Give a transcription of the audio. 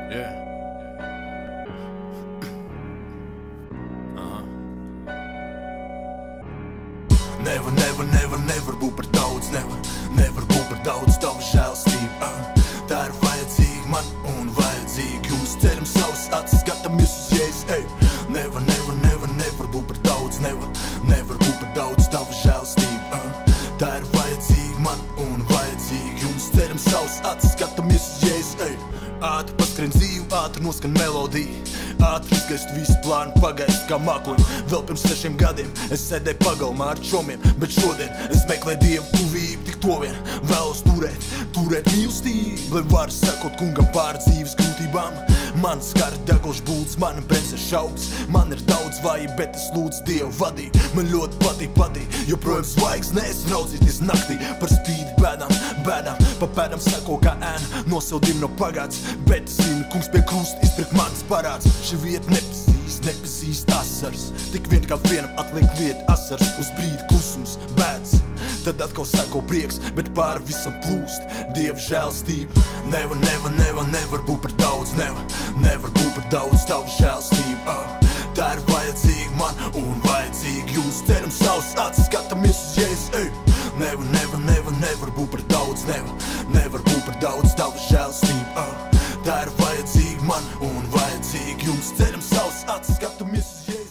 Yeah. Nevar būt par daudz, nevar būt par daudz tavu žēlstību. Tā ir vajadzīga man un vajadzīga jums. Ceram savas acis, gatamies uz Jēzus. Nevar būt par daudz, nevar būt par daudz tavu žēlstību. Tā ir vajadzīga man un vajadzīga jums. Ceram savas acis, gatamies uz Jēzus. Ātri paskrien dzīvi, ātri noskan melodija. Ātri izgaist visu plānu, pagaist kā mākoņi. Vēl pirms 6 gadiem es sēdēju pagalmā ar čomiem, bet šodien es meklēju Dievu tuvību, tik to vien vēlos turēt mīlestību, lai var sekot kungam pār dzīves grūtībām. Man skara degošs bults, mana bremzes šauks. Man ir daudz vāji, bet es lūdzu Dievu vadīt. Man ļoti patīk, joprojām svaigs, neesmu raudzīties naktī. Par spīdi bēdām, pa pēdām seko kā ēna, nosildījumi no pagāts. Bet es zinu, kungs pie krusta izpirkt manis parāds. Šī vieta nepazīst asaras. Tik vien kā vienam atliek lieta asaras. Uz brīdi klusums, bēdas, tad atkal seko prieks, bet pāri visam plūst Dieva žēlstība. Nevar būt par daudz, nevar būt par daudz tavu žēlstību. Tā ir vajadzīga man un vajadzīga jūs. Ceram savas acis, skatāmies uz Jēzus. Nevar būt par daudz, nevar būt par daudz tavu žēlstību. Tā ir vajadzīga man un vajadzīga jums. Ceram savas acis, skatāmies uz Jēzus.